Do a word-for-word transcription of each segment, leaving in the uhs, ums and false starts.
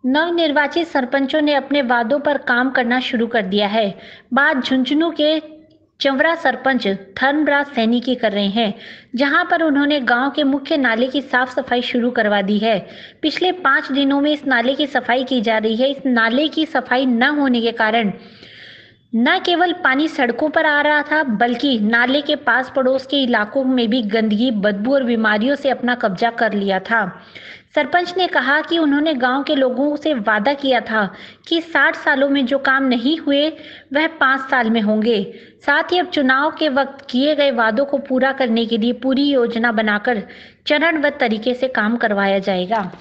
नवनिर्वाचित सरपंचों ने अपने वादों पर काम करना शुरू कर दिया है। बात झुंझुनू के चंवरा सरपंच धर्मराज सैनी की कर रहे हैं, जहां पर उन्होंने गांव के मुख्य नाले की साफ सफाई शुरू करवा दी है। पिछले पाँच दिनों में इस नाले की सफाई की जा रही है। इस नाले की सफाई न होने के कारण न केवल पानी सड़कों पर आ रहा था, बल्कि नाले के पास पड़ोस के इलाकों में भी गंदगी, बदबू और बीमारियों से अपना कब्जा कर लिया था। सरपंच ने कहा कि उन्होंने गांव के लोगों से वादा किया था कि साठ सालों में जो काम नहीं हुए वह पाँच साल में होंगे। साथ ही अब चुनाव के वक्त किए गए वादों को पूरा करने के लिए पूरी योजना बनाकर चरणबद्ध तरीके से काम करवाया जाएगा।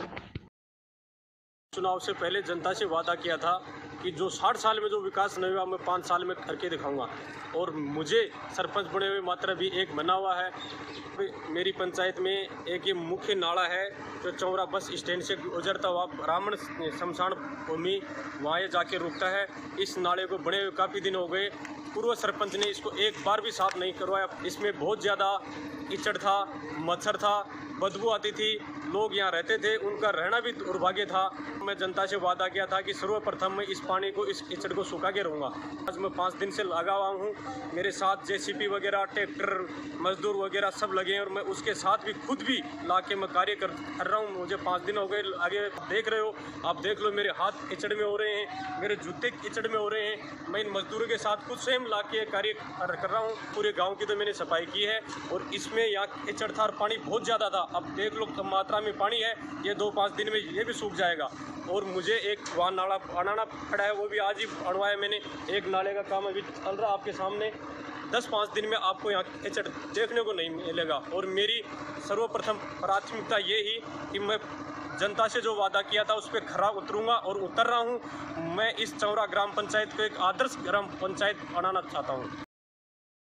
चुनाव से पहले जनता से वादा किया था कि जो साठ साल में जो विकास नहीं हुआ मैं पाँच साल में करके दिखाऊंगा, और मुझे सरपंच बने हुए मात्र भी एक बना हुआ है। मेरी पंचायत में एक ये मुख्य नाला है जो चौरा बस स्टैंड से गुजरता हुआ ब्राह्मण शमशान भूमि वहाँ जाके रुकता है। इस नाले को बने हुए काफ़ी दिन हो गए। पूर्व सरपंच ने इसको एक बार भी साफ नहीं करवाया। इसमें बहुत ज़्यादा कीचड़ था, मच्छर था, बदबू आती थी, लोग यहाँ रहते थे, उनका रहना भी दुर्भाग्य था। मैं जनता से वादा किया था कि सर्वप्रथम मैं इस पानी को, इस कीचड़ को सुखा के रहूँगा। आज मैं पाँच दिन से लगा हुआ हूँ। मेरे साथ जेसीबी वगैरह, ट्रैक्टर, मजदूर वगैरह सब लगे हैं, और मैं उसके साथ भी खुद भी ला के मैं कार्य कर कर रहा हूँ। मुझे पाँच दिन हो गए। आगे देख रहे हो, आप देख लो, मेरे हाथ कीचड़ में हो रहे हैं, मेरे जूते कीचड़ में हो रहे हैं। मैं इन मजदूरों के साथ खुद स्वयं ला के कार्य कर रहा हूँ। पूरे गाँव की तो मैंने सफाई की है, और इसमें यहाँ कीचड़ था और पानी बहुत ज़्यादा था। अब देख लो कम मात्रा में पानी है, ये दो पाँच दिन में ये भी सूख जाएगा। और मुझे एक वहाँ नाला बनाना पड़ा है, वो भी आज ही बनवाया मैंने। एक नाले का काम अभी चल रहा आपके सामने। दस पाँच दिन में आपको यहाँ कीचड़ देखने को नहीं मिलेगा। और मेरी सर्वप्रथम प्राथमिकता ये ही कि मैं जनता से जो वादा किया था उस पर खरा उतरूंगा, और उतर रहा हूँ। मैं इस चौरा ग्राम पंचायत को एक आदर्श ग्राम पंचायत बनाना चाहता हूँ।